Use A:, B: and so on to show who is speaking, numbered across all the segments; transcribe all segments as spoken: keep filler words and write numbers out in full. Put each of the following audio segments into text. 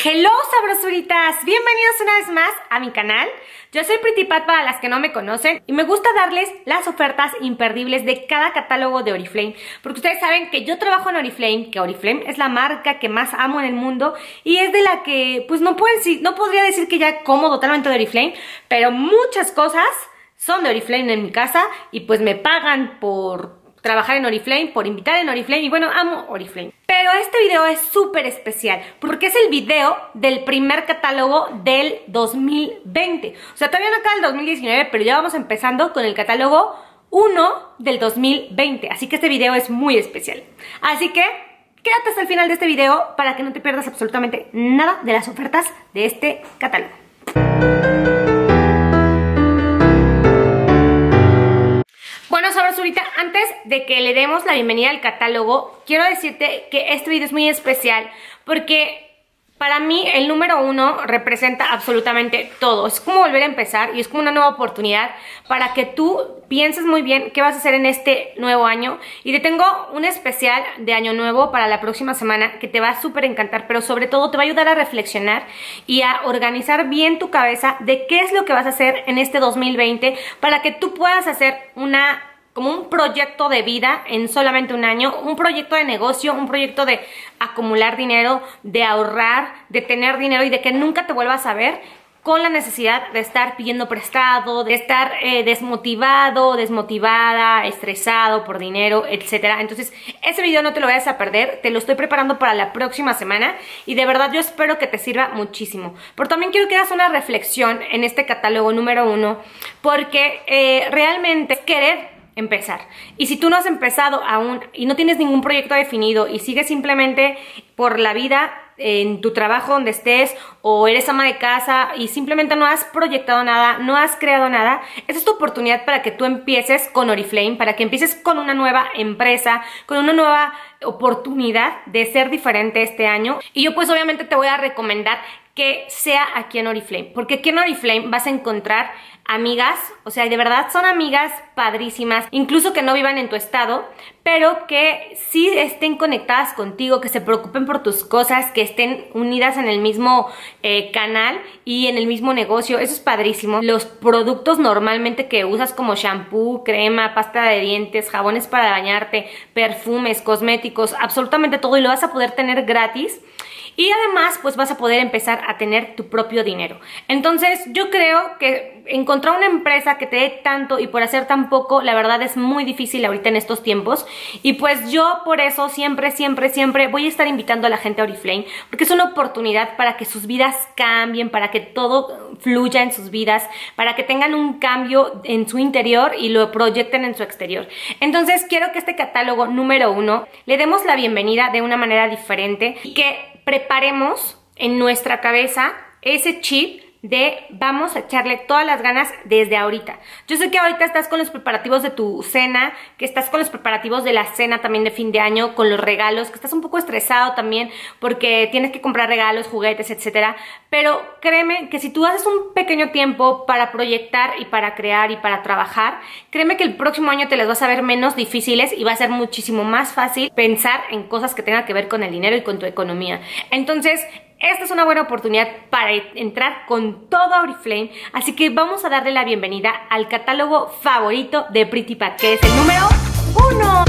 A: Hello sabrosuritas, bienvenidos una vez más a mi canal. Yo soy Pretty Pat para las que no me conocen y me gusta darles las ofertas imperdibles de cada catálogo de Oriflame, porque ustedes saben que yo trabajo en Oriflame, que Oriflame es la marca que más amo en el mundo y es de la que pues no, puedo decir, no podría decir que ya como totalmente de Oriflame, pero muchas cosas son de Oriflame en mi casa y pues me pagan por trabajar en Oriflame, por invitar en Oriflame y bueno, amo Oriflame. Pero este video es súper especial porque es el video del primer catálogo del dos mil veinte. O sea, todavía no acaba el dos mil diecinueve, pero ya vamos empezando con el catálogo uno del dos mil veinte. Así que este video es muy especial. Así que quédate hasta el final de este video para que no te pierdas absolutamente nada de las ofertas de este catálogo. Bueno, sabrosurita, antes de que le demos la bienvenida al catálogo, quiero decirte que este video es muy especial porque para mí el número uno representa absolutamente todo. Es como volver a empezar y es como una nueva oportunidad para que tú pienses muy bien qué vas a hacer en este nuevo año. Y te tengo un especial de año nuevo para la próxima semana que te va a súper encantar, pero sobre todo te va a ayudar a reflexionar y a organizar bien tu cabeza de qué es lo que vas a hacer en este dos mil veinte para que tú puedas hacer una... como un proyecto de vida en solamente un año, un proyecto de negocio, un proyecto de acumular dinero, de ahorrar, de tener dinero y de que nunca te vuelvas a ver con la necesidad de estar pidiendo prestado, de estar eh, desmotivado, desmotivada, estresado por dinero, etcétera. Entonces, ese video no te lo vayas a perder, te lo estoy preparando para la próxima semana y de verdad yo espero que te sirva muchísimo. Pero también quiero que hagas una reflexión en este catálogo número uno, porque eh, realmente es querer empezar. Y si tú no has empezado aún y no tienes ningún proyecto definido y sigues simplemente por la vida en tu trabajo donde estés o eres ama de casa y simplemente no has proyectado nada, no has creado nada, esa es tu oportunidad para que tú empieces con Oriflame, para que empieces con una nueva empresa, con una nueva oportunidad de ser diferente este año. Y yo pues obviamente te voy a recomendar que sea aquí en Oriflame, porque aquí en Oriflame vas a encontrar amigas, o sea, de verdad son amigas padrísimas, incluso que no vivan en tu estado, pero que sí estén conectadas contigo, que se preocupen por tus cosas, que estén unidas en el mismo eh, canal y en el mismo negocio. Eso es padrísimo. Los productos normalmente que usas como shampoo, crema, pasta de dientes, jabones para bañarte, perfumes, cosméticos, absolutamente todo, y lo vas a poder tener gratis. Y además, pues vas a poder empezar a tener tu propio dinero. Entonces, yo creo que encontrar una empresa que te dé tanto y por hacer tan poco, la verdad es muy difícil ahorita en estos tiempos. Y pues yo por eso siempre, siempre, siempre voy a estar invitando a la gente a Oriflame, porque es una oportunidad para que sus vidas cambien, para que todo fluya en sus vidas, para que tengan un cambio en su interior y lo proyecten en su exterior. Entonces, quiero que este catálogo número uno le demos la bienvenida de una manera diferente y que preparemos en nuestra cabeza ese chip de vamos a echarle todas las ganas desde ahorita. Yo sé que ahorita estás con los preparativos de tu cena, que estás con los preparativos de la cena también de fin de año, con los regalos, que estás un poco estresado también porque tienes que comprar regalos, juguetes, etcétera. Pero créeme que si tú haces un pequeño tiempo para proyectar y para crear y para trabajar, créeme que el próximo año te las vas a ver menos difíciles y va a ser muchísimo más fácil pensar en cosas que tengan que ver con el dinero y con tu economía. Entonces, esta es una buena oportunidad para entrar con todo a Oriflame, así que vamos a darle la bienvenida al catálogo favorito de Pretty Pat, que es el número uno.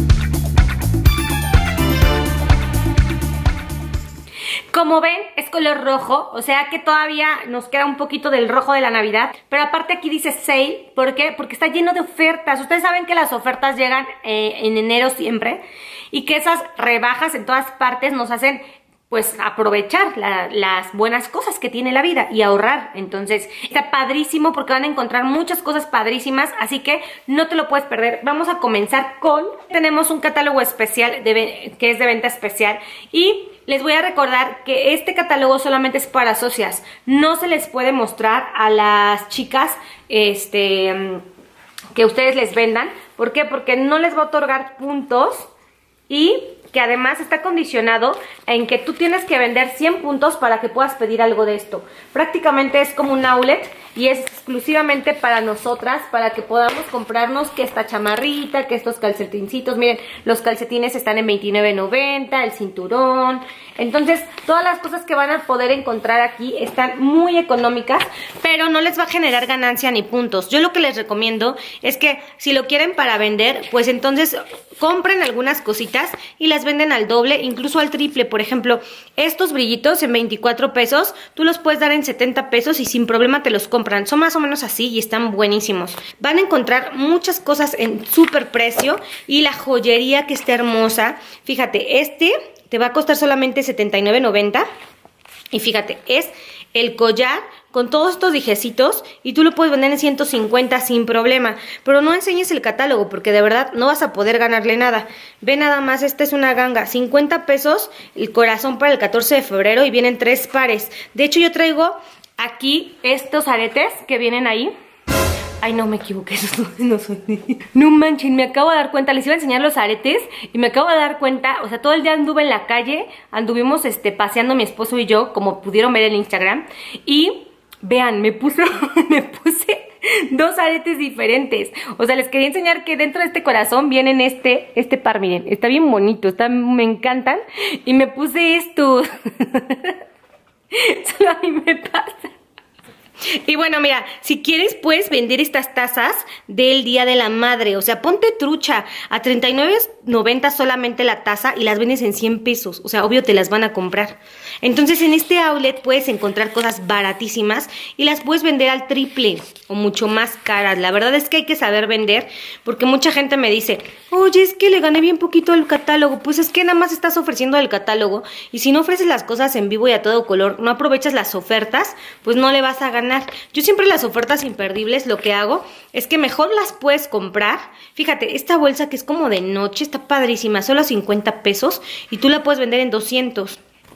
A: Como ven, es color rojo, o sea que todavía nos queda un poquito del rojo de la Navidad, pero aparte aquí dice sale, ¿por qué? Porque está lleno de ofertas. Ustedes saben que las ofertas llegan eh, en enero siempre y que esas rebajas en todas partes nos hacen pues aprovechar la, las buenas cosas que tiene la vida y ahorrar. Entonces está padrísimo porque van a encontrar muchas cosas padrísimas, así que no te lo puedes perder. Vamos a comenzar con, tenemos un catálogo especial de, que es de venta especial y les voy a recordar que este catálogo solamente es para socias, no se les puede mostrar a las chicas este, que ustedes les vendan. ¿Por qué? Porque no les va a otorgar puntos y que además está condicionado en que tú tienes que vender cien puntos para que puedas pedir algo de esto. Prácticamente es como un outlet y es exclusivamente para nosotras, para que podamos comprarnos que esta chamarrita, que estos calcetincitos. Miren, los calcetines están en veintinueve noventa, el cinturón, Entonces, todas las cosas que van a poder encontrar aquí están muy económicas, pero no les va a generar ganancia ni puntos. Yo lo que les recomiendo es que si lo quieren para vender, pues entonces compren algunas cositas y las venden al doble, incluso al triple. Por ejemplo, estos brillitos en veinticuatro pesos, tú los puedes dar en setenta pesos y sin problema te los compran. Son más o menos así y están buenísimos. Van a encontrar muchas cosas en súper precio y la joyería que está hermosa. Fíjate, este te va a costar solamente setenta y nueve noventa. Y fíjate, es el collar con todos estos dijecitos y tú lo puedes vender en ciento cincuenta sin problema. Pero no enseñes el catálogo porque de verdad no vas a poder ganarle nada. Ve nada más, esta es una ganga. cincuenta pesos el corazón para el catorce de febrero y vienen tres pares. De hecho, yo traigo aquí estos aretes que vienen ahí. Ay, no, me equivoqué, esos no son. No manchen, me acabo de dar cuenta, les iba a enseñar los aretes y me acabo de dar cuenta, o sea, todo el día anduve en la calle, anduvimos este, paseando mi esposo y yo, como pudieron ver en Instagram, y vean, me puse, me puse dos aretes diferentes. O sea, les quería enseñar que dentro de este corazón vienen este, este par, miren, está bien bonito, está, me encantan, y me puse estos. Solo a mí me pasa. Y bueno, mira, si quieres puedes vender estas tazas del Día de la Madre. O sea, ponte trucha, a treinta y nueve noventa solamente la taza y las vendes en cien pesos. O sea, obvio te las van a comprar. Entonces en este outlet puedes encontrar cosas baratísimas y las puedes vender al triple o mucho más caras. La verdad es que hay que saber vender, porque mucha gente me dice, oye, es que le gané bien poquito el catálogo. Pues es que nada más estás ofreciendo el catálogo y si no ofreces las cosas en vivo y a todo color, no aprovechas las ofertas, pues no le vas a ganar. Yo siempre las ofertas imperdibles lo que hago es que mejor las puedes comprar. Fíjate, esta bolsa que es como de noche está padrísima, solo cincuenta pesos y tú la puedes vender en doscientos.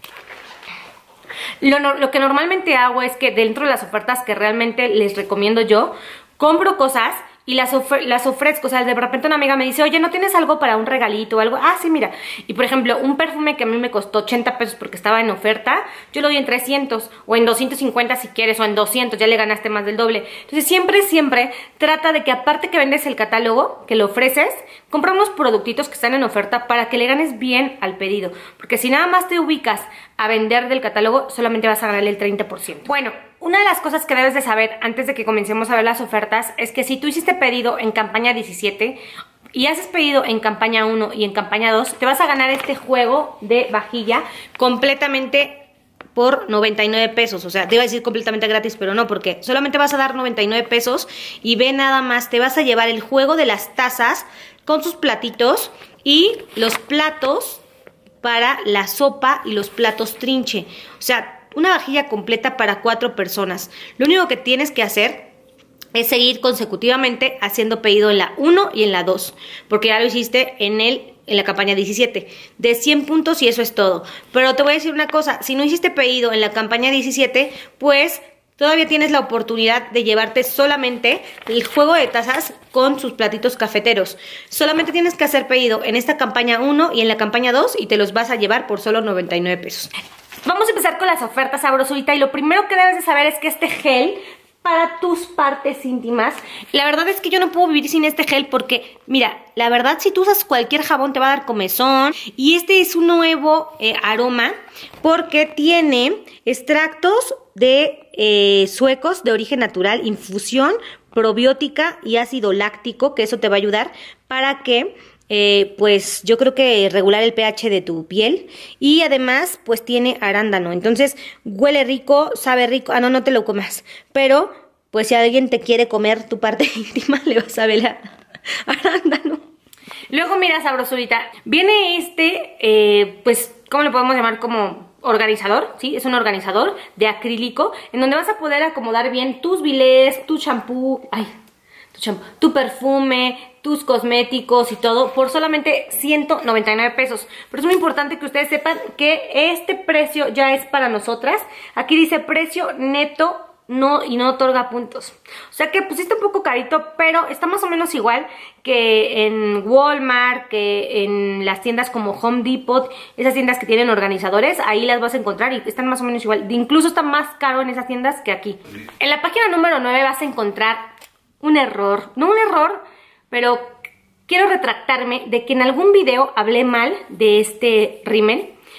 A: Lo, lo que normalmente hago es que dentro de las ofertas que realmente les recomiendo yo, compro cosas y las, ofre las ofrezco. O sea, de repente una amiga me dice, oye, ¿no tienes algo para un regalito o algo? Ah, sí, mira. Y por ejemplo, un perfume que a mí me costó ochenta pesos porque estaba en oferta, yo lo doy en trescientos o en doscientos cincuenta si quieres, o en doscientos, ya le ganaste más del doble. Entonces siempre, siempre trata de que aparte que vendes el catálogo, que lo ofreces, compra unos productitos que están en oferta para que le ganes bien al pedido. Porque si nada más te ubicas a vender del catálogo, solamente vas a ganarle el treinta por ciento. Bueno, una de las cosas que debes de saber antes de que comencemos a ver las ofertas es que si tú hiciste pedido en campaña diecisiete y haces pedido en campaña uno y en campaña dos, te vas a ganar este juego de vajilla completamente por noventa y nueve pesos. O sea, te iba a decir completamente gratis, pero no, porque solamente vas a dar noventa y nueve pesos y ve nada más, te vas a llevar el juego de las tazas con sus platitos y los platos para la sopa y los platos trinche. O sea, una vajilla completa para cuatro personas. Lo único que tienes que hacer es seguir consecutivamente haciendo pedido en la uno y en la dos, porque ya lo hiciste en, el, en la campaña diecisiete. De cien puntos y eso es todo. Pero te voy a decir una cosa, si no hiciste pedido en la campaña diecisiete, pues todavía tienes la oportunidad de llevarte solamente el juego de tazas con sus platitos cafeteros. Solamente tienes que hacer pedido en esta campaña uno y en la campaña dos y te los vas a llevar por solo noventa y nueve pesos. Vamos a empezar con las ofertas, sabrosura, y lo primero que debes de saber es que este gel para tus partes íntimas, la verdad es que yo no puedo vivir sin este gel porque, mira, la verdad si tú usas cualquier jabón te va a dar comezón, y este es un nuevo eh, aroma porque tiene extractos de eh, suecos de origen natural, infusión probiótica y ácido láctico, que eso te va a ayudar para que Eh, pues yo creo que regular el pH de tu piel, y además pues tiene arándano, entonces huele rico, sabe rico. Ah, no, no te lo comas, pero pues si alguien te quiere comer tu parte íntima le vas a ver la arándano. Luego mira, sabrosurita, viene este, eh, pues, ¿cómo lo podemos llamar? Como organizador, ¿sí? Es un organizador de acrílico en donde vas a poder acomodar bien tus bilés, tu champú, ay, tu champú, tu perfume, tus cosméticos y todo por solamente ciento noventa y nueve pesos. Pero es muy importante que ustedes sepan que este precio ya es para nosotras. Aquí dice precio neto no y no otorga puntos. O sea que pusiste un poco carito, pero está más o menos igual que en Walmart, que en las tiendas como Home Depot, esas tiendas que tienen organizadores, ahí las vas a encontrar y están más o menos igual. Incluso está más caro en esas tiendas que aquí. En la página número nueve vas a encontrar un error, no un error, pero quiero retractarme de que en algún video hablé mal de este rímel.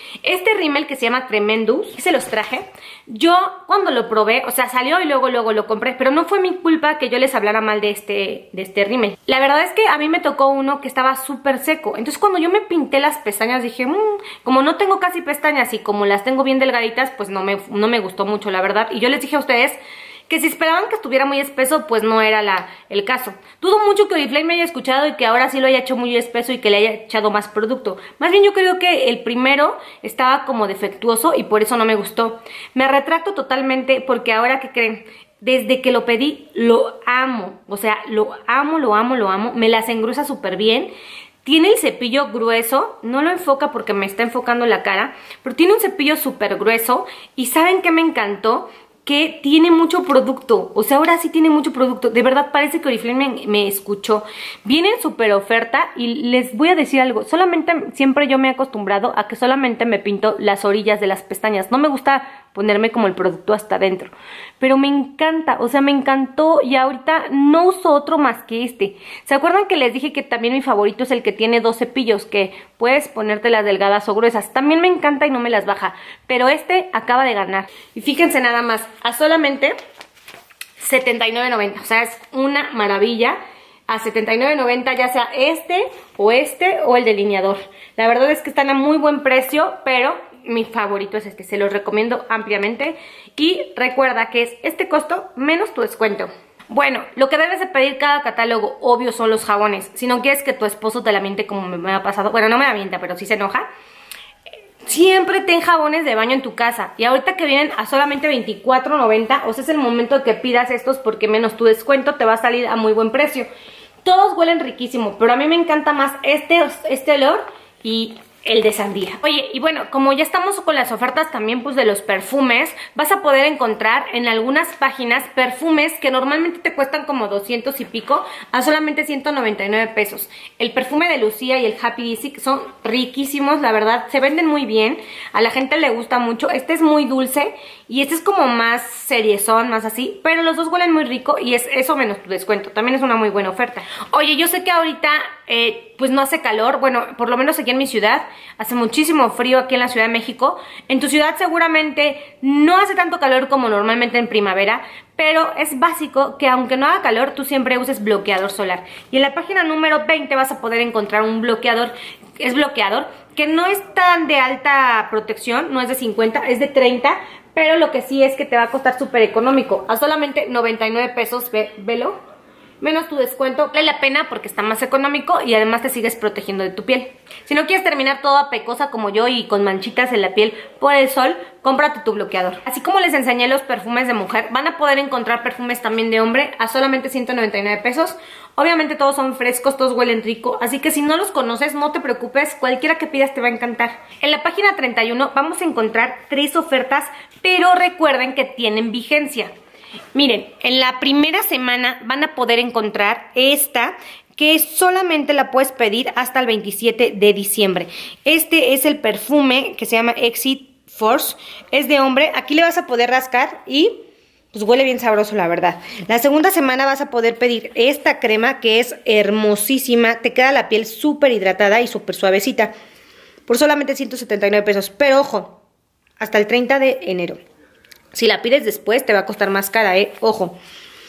A: Este rímel que se llama Tremendous, se los traje. Yo cuando lo probé, o sea, salió y luego luego lo compré, pero no fue mi culpa que yo les hablara mal de este, de este rímel. La verdad es que a mí me tocó uno que estaba súper seco. Entonces cuando yo me pinté las pestañas dije, mmm, como no tengo casi pestañas y como las tengo bien delgaditas, pues no me, no me gustó mucho, la verdad. Y yo les dije a ustedes que si esperaban que estuviera muy espeso, pues no era la, el caso. Dudo mucho que Oriflame me haya escuchado y que ahora sí lo haya hecho muy espeso y que le haya echado más producto. Más bien yo creo que el primero estaba como defectuoso y por eso no me gustó. Me retracto totalmente porque ahora, ¿qué creen? Desde que lo pedí, lo amo. O sea, lo amo, lo amo, lo amo. Me las engruesa súper bien. Tiene el cepillo grueso, no lo enfoca porque me está enfocando la cara, pero tiene un cepillo súper grueso y ¿saben qué me encantó? Que tiene mucho producto, o sea, ahora sí tiene mucho producto. De verdad parece que Oriflame me, me escuchó. Viene en súper oferta y les voy a decir algo. Solamente, siempre yo me he acostumbrado a que solamente me pinto las orillas de las pestañas. No me gusta ponerme como el producto hasta adentro. Pero me encanta, o sea, me encantó y ahorita no uso otro más que este. ¿Se acuerdan que les dije que también mi favorito es el que tiene dos cepillos? Que puedes ponerte las delgadas o gruesas. También me encanta y no me las baja. Pero este acaba de ganar. Y fíjense nada más, a solamente setenta y nueve noventa. O sea, es una maravilla. A setenta y nueve noventa, ya sea este o este o el delineador. La verdad es que están a muy buen precio, pero mi favorito es este. Se los recomiendo ampliamente. Y recuerda que es este costo menos tu descuento. Bueno, lo que debes de pedir cada catálogo, obvio, son los jabones. Si no quieres que tu esposo te la miente como me ha pasado. Bueno, no me la mienta, pero sí se enoja. Siempre ten jabones de baño en tu casa. Y ahorita que vienen a solamente veinticuatro noventa, o sea, es el momento de que pidas estos porque menos tu descuento te va a salir a muy buen precio. Todos huelen riquísimo, pero a mí me encanta más este, este olor y el de sandía. Oye, y bueno, como ya estamos con las ofertas también pues de los perfumes, vas a poder encontrar en algunas páginas perfumes que normalmente te cuestan como doscientos y pico a solamente ciento noventa y nueve pesos. El perfume de Lucía y el Happy Easy son riquísimos, la verdad, se venden muy bien, a la gente le gusta mucho. Este es muy dulce y este es como más seriezón, más así, pero los dos huelen muy rico y es eso menos tu descuento. También es una muy buena oferta. Oye, yo sé que ahorita eh, pues no hace calor, bueno, por lo menos aquí en mi ciudad hace muchísimo frío aquí en la Ciudad de México. En tu ciudad seguramente no hace tanto calor como normalmente en primavera, pero es básico que aunque no haga calor, tú siempre uses bloqueador solar. Y en la página número veinte vas a poder encontrar un bloqueador, es bloqueador, que no es tan de alta protección, no es de cincuenta, es de treinta, pero lo que sí es que te va a costar súper económico, a solamente noventa y nueve pesos, ve, velo. Menos tu descuento, vale la pena porque está más económico y además te sigues protegiendo de tu piel. Si no quieres terminar toda pecosa como yo y con manchitas en la piel por el sol, cómprate tu bloqueador. Así como les enseñé los perfumes de mujer, van a poder encontrar perfumes también de hombre a solamente ciento noventa y nueve pesos. Obviamente todos son frescos, todos huelen rico, así que si no los conoces, no te preocupes, cualquiera que pidas te va a encantar. En la página treinta y uno vamos a encontrar tres ofertas, pero recuerden que tienen vigencia. Miren, en la primera semana van a poder encontrar esta, que solamente la puedes pedir hasta el veintisiete de diciembre. Este es el perfume que se llama Exit Force, es de hombre. Aquí le vas a poder rascar y pues huele bien sabroso, la verdad. La segunda semana vas a poder pedir esta crema que es hermosísima, te queda la piel súper hidratada y súper suavecita, por solamente ciento setenta y nueve pesos. Pero ojo, hasta el treinta de enero. Si la pides después te va a costar más cara, ¿eh? Ojo.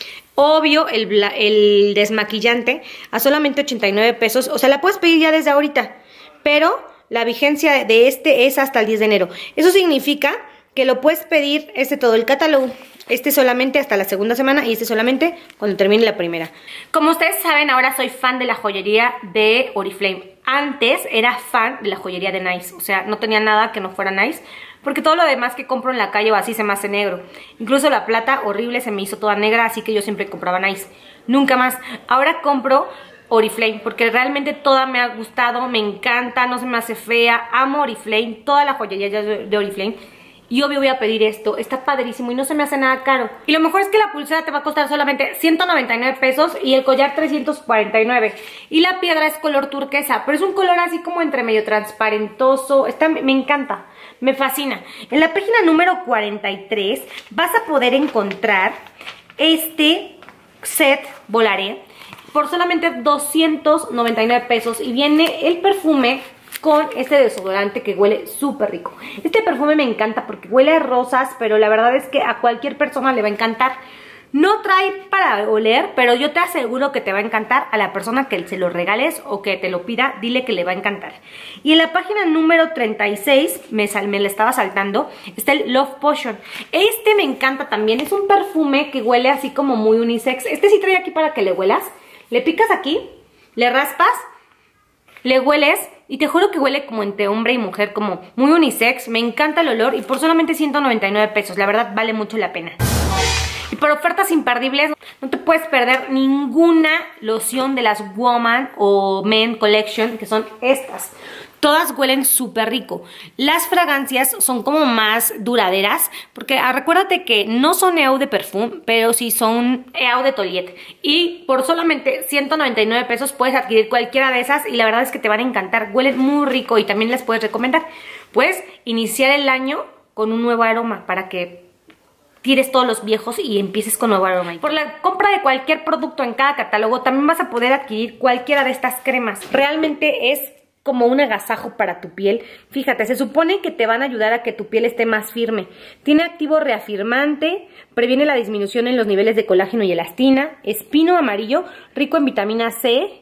A: Obvio, el, el desmaquillante a solamente ochenta y nueve pesos. O sea, la puedes pedir ya desde ahorita. Pero la vigencia de este es hasta el diez de enero. Eso significa que lo puedes pedir este todo el catálogo. Este solamente hasta la segunda semana y este solamente cuando termine la primera. Como ustedes saben, ahora soy fan de la joyería de Oriflame. Antes era fan de la joyería de Nice. O sea, no tenía nada que no fuera Nice, porque todo lo demás que compro en la calle o así se me hace negro. Incluso la plata horrible se me hizo toda negra, así que yo siempre compraba Nice. Nunca más. Ahora compro Oriflame porque realmente toda me ha gustado, me encanta, no se me hace fea. Amo Oriflame, toda la joyería de Oriflame. Y obvio voy a pedir esto, está padrísimo y no se me hace nada caro. Y lo mejor es que la pulsera te va a costar solamente ciento noventa y nueve pesos y el collar trescientos cuarenta y nueve. Y la piedra es color turquesa, pero es un color así como entre medio transparentoso. Está, me encanta, me fascina. En la página número cuarenta y tres vas a poder encontrar este set Volaré por solamente doscientos noventa y nueve pesos. Y viene el perfume con este desodorante que huele súper rico. Este perfume me encanta porque huele a rosas, pero la verdad es que a cualquier persona le va a encantar. No trae para oler, pero yo te aseguro que te va a encantar. A la persona que se lo regales o que te lo pida, dile que le va a encantar. Y en la página número treinta y seis, me, sal, me la estaba saltando, está el Love Potion. Este me encanta también, es un perfume que huele así como muy unisex. Este sí trae aquí para que le huelas. Le picas aquí, le raspas, le hueles y te juro que huele como entre hombre y mujer, como muy unisex. Me encanta el olor y por solamente ciento noventa y nueve pesos, la verdad vale mucho la pena. Y por ofertas imperdibles, no te puedes perder ninguna loción de las Woman o Men Collection, que son estas. Todas huelen súper rico. Las fragancias son como más duraderas, porque ah, recuérdate que no son Eau de Perfume, pero sí son Eau de Toilette. Y por solamente ciento noventa y nueve pesos puedes adquirir cualquiera de esas y la verdad es que te van a encantar. Huelen muy rico y también las puedes recomendar. Puedes iniciar el año con un nuevo aroma para que tires todos los viejos y empieces con nuevo aroma. Por la compra de cualquier producto en cada catálogo también vas a poder adquirir cualquiera de estas cremas. Realmente es como un agasajo para tu piel. Fíjate, se supone que te van a ayudar a que tu piel esté más firme. Tiene activo reafirmante, previene la disminución en los niveles de colágeno y elastina, es pino amarillo, rico en vitamina C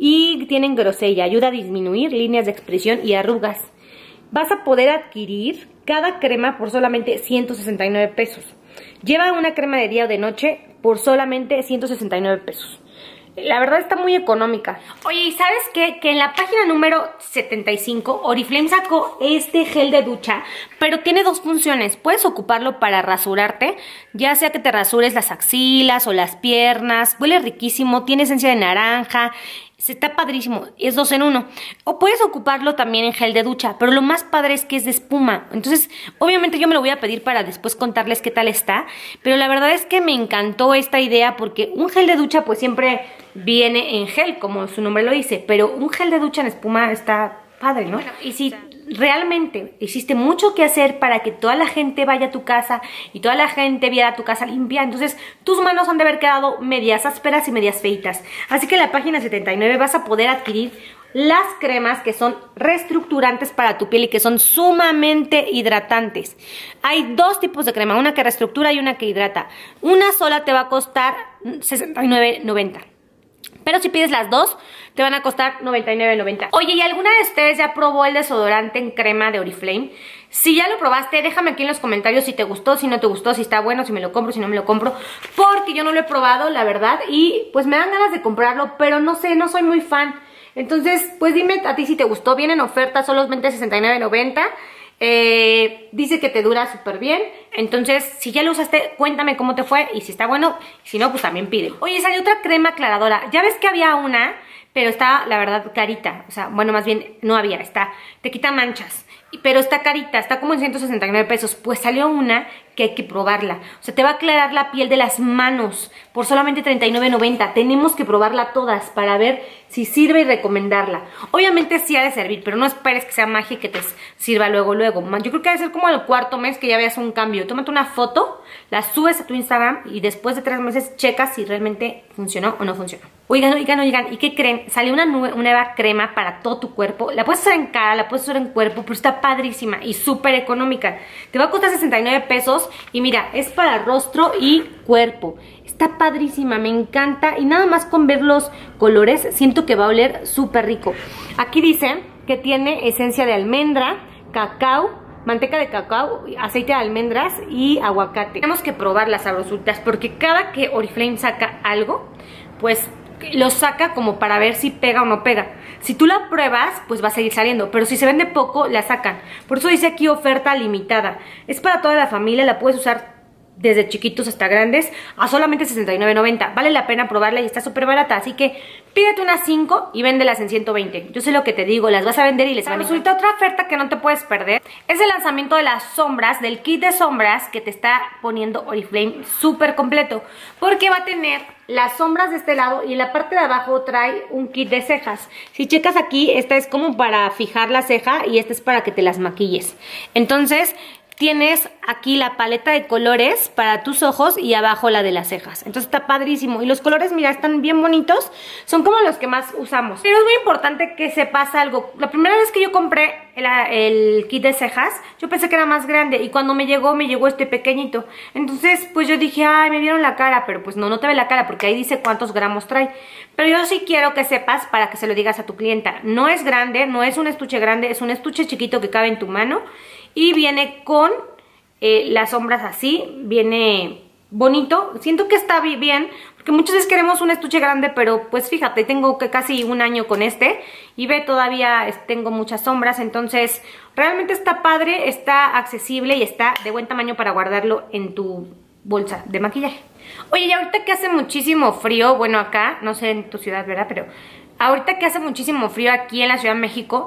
A: y tienen grosella, ayuda a disminuir líneas de expresión y arrugas. Vas a poder adquirir cada crema por solamente ciento sesenta y nueve pesos. Lleva una crema de día o de noche por solamente ciento sesenta y nueve pesos. La verdad está muy económica. Oye, ¿y sabes qué? Que en la página número setenta y cinco, Oriflame sacó este gel de ducha, pero tiene dos funciones. Puedes ocuparlo para rasurarte, ya sea que te rasures las axilas o las piernas. Huele riquísimo, tiene esencia de naranja. Está padrísimo, es dos en uno. O puedes ocuparlo también en gel de ducha, pero lo más padre es que es de espuma. Entonces, obviamente yo me lo voy a pedir para después contarles qué tal está. Pero la verdad es que me encantó esta idea porque un gel de ducha pues siempre viene en gel, como su nombre lo dice. Pero un gel de ducha en espuma está padre, ¿no? Bueno, y si realmente existe mucho que hacer para que toda la gente vaya a tu casa y toda la gente viera tu casa limpia, entonces tus manos han de haber quedado medias ásperas y medias feitas. Así que en la página setenta y nueve vas a poder adquirir las cremas que son reestructurantes para tu piel y que son sumamente hidratantes. Hay dos tipos de crema, una que reestructura y una que hidrata. Una sola te va a costar sesenta y nueve noventa. Pero si pides las dos, te van a costar noventa y nueve noventa. Oye, ¿y alguna de ustedes ya probó el desodorante en crema de Oriflame? Si ya lo probaste, déjame aquí en los comentarios si te gustó, si no te gustó, si está bueno, si me lo compro, si no me lo compro. Porque yo no lo he probado, la verdad, y pues me dan ganas de comprarlo, pero no sé, no soy muy fan. Entonces, pues dime a ti si te gustó. Viene en oferta, solamente sesenta y nueve noventa. Eh, dice que te dura súper bien. Entonces, si ya lo usaste, cuéntame cómo te fue y si está bueno. Si no, pues también pide. Oye, salió otra crema aclaradora. Ya ves que había una, pero está, la verdad, clarita. O sea, bueno, más bien no había, está, te quita manchas, pero está carita, está como en ciento sesenta y nueve pesos. Pues salió una que hay que probarla. O sea, te va a aclarar la piel de las manos por solamente treinta y nueve noventa. Tenemos que probarla todas para ver si sirve y recomendarla. Obviamente sí ha de servir, pero no esperes que sea magia y que te sirva luego, luego. Yo creo que debe ser como el cuarto mes que ya veas un cambio. Tómate una foto, la subes a tu Instagram y después de tres meses checas si realmente funcionó o no funcionó. Oigan, oigan, oigan, ¿y qué creen? Salió una nueva crema para todo tu cuerpo. La puedes usar en cara, la puedes usar en cuerpo, pero está padrísima y súper económica. Te va a costar sesenta y nueve pesos y mira, es para rostro y cuerpo. Está padrísima, me encanta y nada más con ver los colores siento que va a oler súper rico. Aquí dice que tiene esencia de almendra, cacao, manteca de cacao, aceite de almendras y aguacate. Tenemos que probar las sabrositas porque cada que Oriflame saca algo, pues lo saca como para ver si pega o no pega. Si tú la pruebas, pues va a seguir saliendo, pero si se vende poco, la sacan. Por eso dice aquí oferta limitada. Es para toda la familia, la puedes usar desde chiquitos hasta grandes a solamente sesenta y nueve noventa. Vale la pena probarla y está súper barata, así que pídete unas cinco y véndelas en ciento veinte. Yo sé lo que te digo, las vas a vender y les van a resulta otra oferta que no te puedes perder. Es el lanzamiento de las sombras, del kit de sombras que te está poniendo Oriflame súper completo, porque va a tener las sombras de este lado y en la parte de abajo trae un kit de cejas. Si checas aquí, esta es como para fijar la ceja y esta es para que te las maquilles. Entonces tienes aquí la paleta de colores para tus ojos y abajo la de las cejas. Entonces está padrísimo. Y los colores, mira, están bien bonitos. Son como los que más usamos. Pero es muy importante que sepas algo. La primera vez que yo compré el, el kit de cejas, yo pensé que era más grande. Y cuando me llegó, me llegó este pequeñito. Entonces, pues yo dije, ay, me vieron la cara. Pero pues no, no te ve la cara porque ahí dice cuántos gramos trae. Pero yo sí quiero que sepas para que se lo digas a tu clienta. No es grande, no es un estuche grande, es un estuche chiquito que cabe en tu mano. Y viene con eh, las sombras así, viene bonito. Siento que está bien, porque muchas veces queremos un estuche grande, pero pues fíjate, tengo que casi un año con este. Y ve, todavía tengo muchas sombras, entonces realmente está padre, está accesible y está de buen tamaño para guardarlo en tu bolsa de maquillaje. Oye, y ahorita que hace muchísimo frío, bueno acá, no sé en tu ciudad, ¿verdad? Pero ahorita que hace muchísimo frío aquí en la Ciudad de México,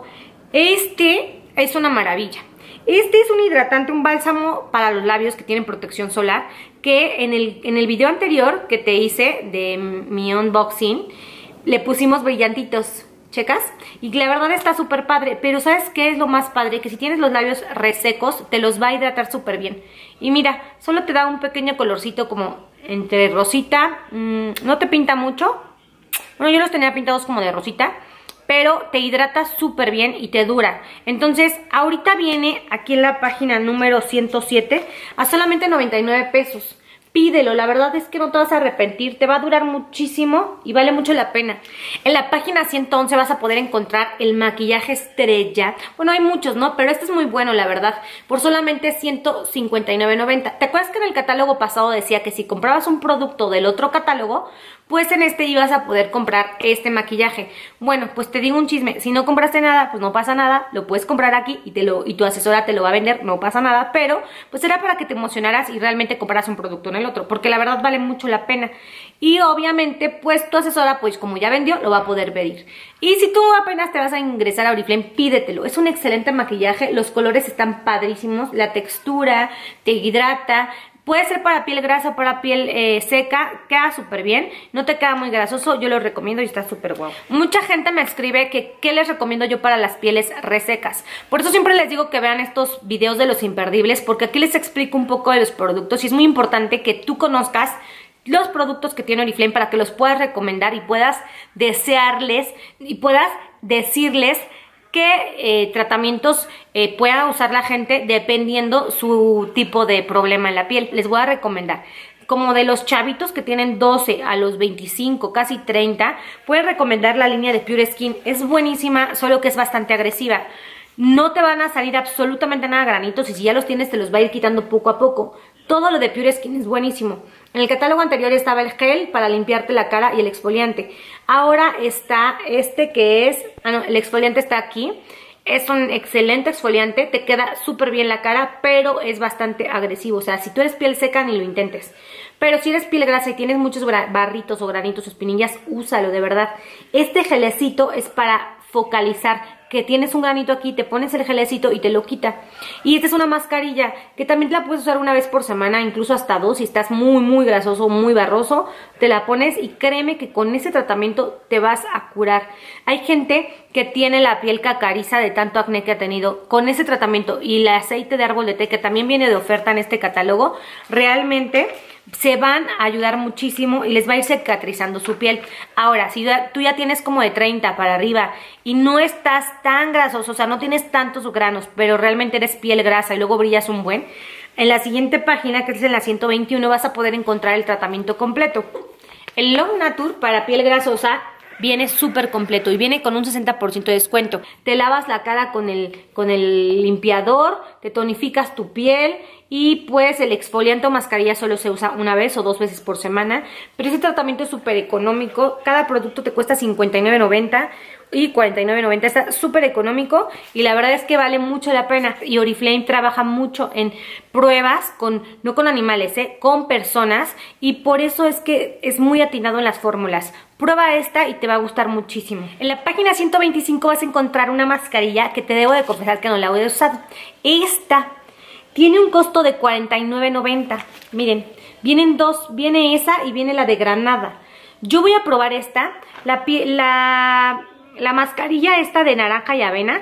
A: este es una maravilla. Este es un hidratante, un bálsamo para los labios que tienen protección solar, que en el, en el video anterior que te hice de mi unboxing, le pusimos brillantitos, ¿checas? Y la verdad está súper padre, pero ¿sabes qué es lo más padre? Que si tienes los labios resecos, te los va a hidratar súper bien. Y mira, solo te da un pequeño colorcito como entre rosita, mmm, no te pinta mucho. Bueno, yo los tenía pintados como de rosita, pero te hidrata súper bien y te dura. Entonces, ahorita viene aquí en la página número ciento siete a solamente noventa y nueve pesos. Pídelo, la verdad es que no te vas a arrepentir, te va a durar muchísimo y vale mucho la pena. En la página ciento once vas a poder encontrar el maquillaje estrella. Bueno, hay muchos, ¿no? Pero este es muy bueno, la verdad, por solamente ciento cincuenta y nueve noventa. ¿Te acuerdas que en el catálogo pasado decía que si comprabas un producto del otro catálogo, pues en este ibas a poder comprar este maquillaje? Bueno, pues te digo un chisme, si no compraste nada, pues no pasa nada, lo puedes comprar aquí y, te lo, y tu asesora te lo va a vender, no pasa nada, pero pues era para que te emocionaras y realmente compraras un producto en el otro, porque la verdad vale mucho la pena. Y obviamente, pues tu asesora, pues como ya vendió, lo va a poder pedir. Y si tú apenas te vas a ingresar a Oriflame, pídetelo, es un excelente maquillaje, los colores están padrísimos, la textura te hidrata. Puede ser para piel grasa o para piel eh, seca, queda súper bien, no te queda muy grasoso, yo lo recomiendo y está súper guapo. Mucha gente me escribe que qué les recomiendo yo para las pieles resecas. Por eso siempre les digo que vean estos videos de los imperdibles, porque aquí les explico un poco de los productos y es muy importante que tú conozcas los productos que tiene Oriflame para que los puedas recomendar y puedas desearles y puedas decirles qué eh, tratamientos eh, pueda usar la gente dependiendo su tipo de problema en la piel. Les voy a recomendar, como de los chavitos que tienen doce a los veinticinco, casi treinta, puedes recomendar la línea de Pure Skin. Es buenísima, solo que es bastante agresiva. No te van a salir absolutamente nada granitos y si ya los tienes te los va a ir quitando poco a poco. Todo lo de Pure Skin es buenísimo. En el catálogo anterior estaba el gel para limpiarte la cara y el exfoliante. Ahora está este que es... Ah, no, el exfoliante está aquí. Es un excelente exfoliante, te queda súper bien la cara, pero es bastante agresivo. O sea, si tú eres piel seca, ni lo intentes. Pero si eres piel grasa y tienes muchos barritos o granitos o espinillas, úsalo, de verdad. Este gelecito es para focalizar, que tienes un granito aquí, te pones el gelecito y te lo quita. Y esta es una mascarilla que también la puedes usar una vez por semana, incluso hasta dos. Si estás muy muy grasoso, muy barroso, te la pones y créeme que con ese tratamiento te vas a curar. Hay gente que tiene la piel cacariza de tanto acné que ha tenido. Con ese tratamiento y el aceite de árbol de té, que también viene de oferta en este catálogo, realmente se van a ayudar muchísimo y les va a ir cicatrizando su piel. Ahora, si tú ya tienes como de treinta para arriba y no estás tan grasoso, o sea, no tienes tantos granos, pero realmente eres piel grasa y luego brillas un buen, en la siguiente página, que es en la ciento veintiuno, vas a poder encontrar el tratamiento completo. El Long Nature para piel grasosa viene súper completo y viene con un sesenta por ciento de descuento. Te lavas la cara con el, con el limpiador, te tonificas tu piel y pues el exfoliante o mascarilla solo se usa una vez o dos veces por semana. Pero este tratamiento es súper económico, cada producto te cuesta cincuenta y nueve noventa y cuarenta y nueve noventa, está súper económico y la verdad es que vale mucho la pena. Y Oriflame trabaja mucho en pruebas, con no con animales, ¿eh? con personas, y por eso es que es muy atinado en las fórmulas. Prueba esta y te va a gustar muchísimo. En la página ciento veinticinco vas a encontrar una mascarilla que te debo de confesar que no la he usado. Esta tiene un costo de cuarenta y nueve noventa. Miren, vienen dos, viene esa y viene la de granada. Yo voy a probar esta, la, la, la mascarilla esta de naranja y avena.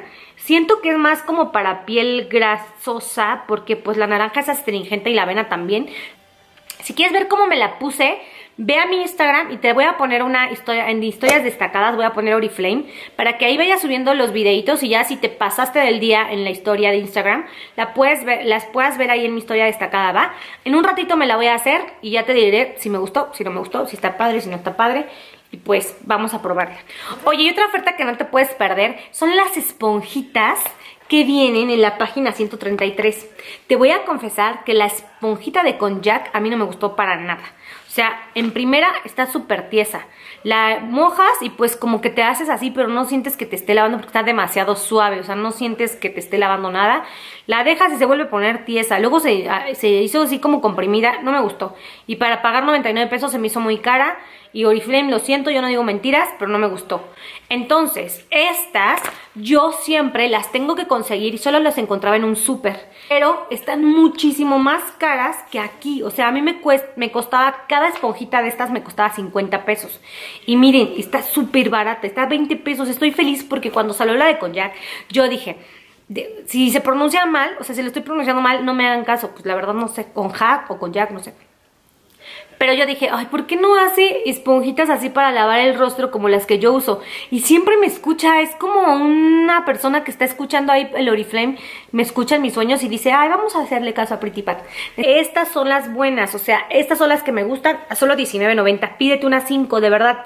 A: Siento que es más como para piel grasosa, porque pues la naranja es astringente y la avena también. Si quieres ver cómo me la puse, ve a mi Instagram y te voy a poner una historia, en historias destacadas voy a poner Oriflame, para que ahí vayas subiendo los videitos y ya si te pasaste del día en la historia de Instagram, la puedes ver, las puedas ver ahí en mi historia destacada, ¿va? En un ratito me la voy a hacer y ya te diré si me gustó, si no me gustó, si está padre, si no está padre. Y pues vamos a probarla. Oye, y otra oferta que no te puedes perder son las esponjitas que vienen en la página ciento treinta y tres. Te voy a confesar que la esponjita de Konjac a mí no me gustó para nada. O sea, en primera está súper tiesa. La mojas y pues como que te haces así, pero no sientes que te esté lavando porque está demasiado suave. O sea, no sientes que te esté lavando nada. La dejas y se vuelve a poner tiesa. Luego se, se hizo así como comprimida. No me gustó. Y para pagar noventa y nueve pesos se me hizo muy cara. Y Oriflame, lo siento, yo no digo mentiras, pero no me gustó. Entonces, estas yo siempre las tengo que conseguir y solo las encontraba en un súper. Pero están muchísimo más caras que aquí. O sea, a mí me, cuesta, me costaba, cada esponjita de estas me costaba cincuenta pesos. Y miren, está súper barata, está a veinte pesos. Estoy feliz porque cuando salió la de Konjac, yo dije, de, si se pronuncia mal, o sea, si lo estoy pronunciando mal, no me hagan caso. Pues la verdad no sé, Konjac o Konjac, no sé. Pero yo dije, ay, ¿por qué no hace esponjitas así para lavar el rostro como las que yo uso? Y siempre me escucha, es como una persona que está escuchando ahí el Oriflame, me escucha en mis sueños y dice, ay, vamos a hacerle caso a Pretty Pat. Estas son las buenas, o sea, estas son las que me gustan, a solo diecinueve noventa. Pídete unas cinco, de verdad,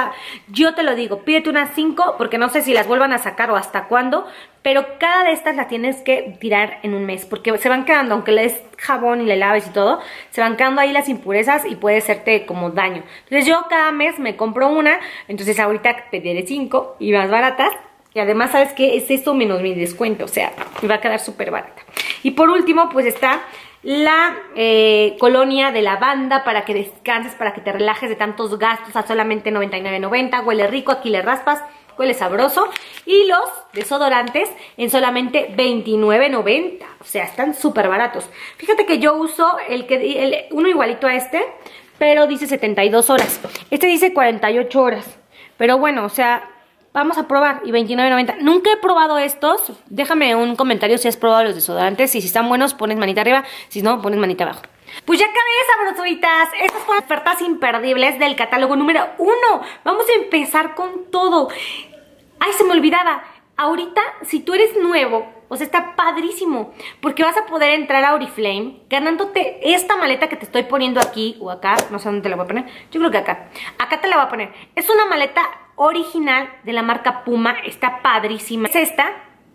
A: yo te lo digo, pídete unas cinco porque no sé si las vuelvan a sacar o hasta cuándo. Pero cada de estas la tienes que tirar en un mes, porque se van quedando, aunque le des jabón y le laves y todo, se van quedando ahí las impurezas y puede hacerte como daño. Entonces yo cada mes me compro una, entonces ahorita pediré cinco y más baratas. Y además, ¿sabes qué? Es esto menos mi descuento, o sea, me va a quedar súper barata. Y por último, pues está la eh, colonia de lavanda para que descanses, para que te relajes de tantos gastos a solamente noventa y nueve noventa. Huele rico, aquí le raspas. Huele sabroso. Y los desodorantes en solamente veintinueve noventa. O sea, están súper baratos. Fíjate que yo uso el que el, uno igualito a este, pero dice setenta y dos horas. Este dice cuarenta y ocho horas. Pero bueno, o sea, vamos a probar. Y veintinueve noventa. Nunca he probado estos. Déjame un comentario si has probado los desodorantes. Y si están buenos, pones manita arriba. Si no, pones manita abajo. Pues ya acabé, sabrosuritas. Estas son ofertas imperdibles del catálogo número uno. Vamos a empezar con todo. Ay, se me olvidaba. Ahorita, si tú eres nuevo, o sea, está padrísimo, porque vas a poder entrar a Oriflame ganándote esta maleta que te estoy poniendo aquí o acá. No sé dónde te la voy a poner. Yo creo que acá. Acá te la voy a poner. Es una maleta original de la marca Puma. Está padrísima. Es esta.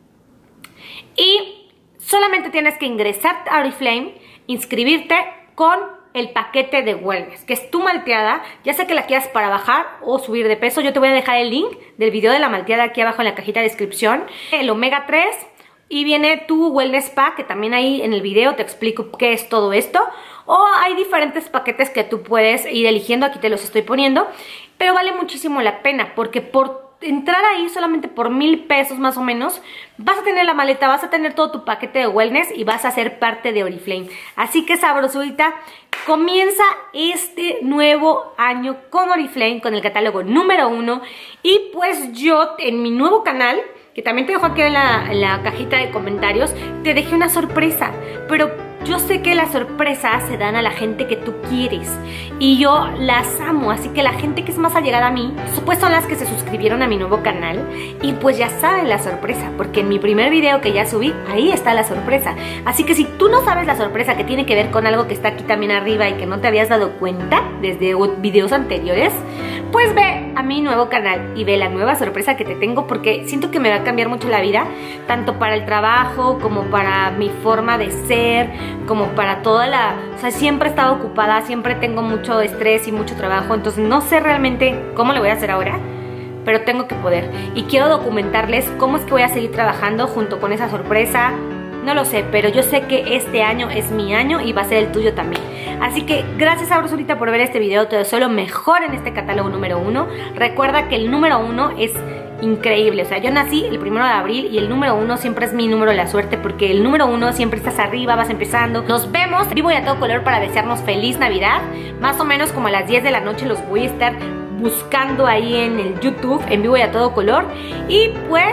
A: Y solamente tienes que ingresar a Oriflame, inscribirte con el paquete de wellness, que es tu malteada, ya sea que la quieras para bajar o subir de peso. Yo te voy a dejar el link del video de la malteada aquí abajo en la cajita de descripción. El omega tres y viene tu wellness pack, que también ahí en el video te explico qué es todo esto. O hay diferentes paquetes que tú puedes ir eligiendo, aquí te los estoy poniendo, pero vale muchísimo la pena porque por entrar ahí solamente por mil pesos más o menos, vas a tener la maleta, vas a tener todo tu paquete de wellness y vas a ser parte de Oriflame. Así que sabrosita, comienza este nuevo año con Oriflame, con el catálogo número uno. Y pues yo en mi nuevo canal, que también te dejo aquí en la, en la cajita de comentarios, te dejé una sorpresa, pero yo sé que las sorpresas se dan a la gente que tú quieres y yo las amo, así que la gente que es más allegada a mí, pues son las que se suscribieron a mi nuevo canal y pues ya saben la sorpresa, porque en mi primer video que ya subí, ahí está la sorpresa. Así que si tú no sabes la sorpresa que tiene que ver con algo que está aquí también arriba y que no te habías dado cuenta desde videos anteriores, pues ve a mi nuevo canal y ve la nueva sorpresa que te tengo, porque siento que me va a cambiar mucho la vida, tanto para el trabajo como para mi forma de ser, como para toda la... O sea, siempre he estado ocupada, siempre tengo mucho estrés y mucho trabajo, entonces no sé realmente cómo lo voy a hacer ahora, pero tengo que poder. Y quiero documentarles cómo es que voy a seguir trabajando junto con esa sorpresa. No lo sé, pero yo sé que este año es mi año y va a ser el tuyo también. Así que gracias, sabrosita, por ver este video. Te deseo lo mejor en este catálogo número uno. Recuerda que el número uno es increíble. O sea, yo nací el primero de abril y el número uno siempre es mi número de la suerte, porque el número uno siempre estás arriba, vas empezando. Nos vemos vivo y a todo color para desearnos feliz Navidad. Más o menos como a las diez de la noche los voy a estar buscando ahí en el YouTube, en vivo y a todo color. Y pues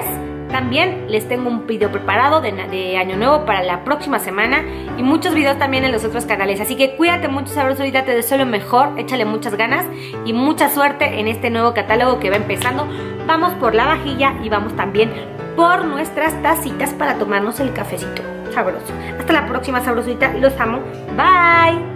A: También les tengo un video preparado de, de Año Nuevo para la próxima semana y muchos videos también en los otros canales. Así que cuídate mucho, sabrosita, te deseo lo mejor, échale muchas ganas y mucha suerte en este nuevo catálogo que va empezando. Vamos por la vajilla y vamos también por nuestras tacitas para tomarnos el cafecito sabroso. Hasta la próxima, sabrosita, los amo. Bye.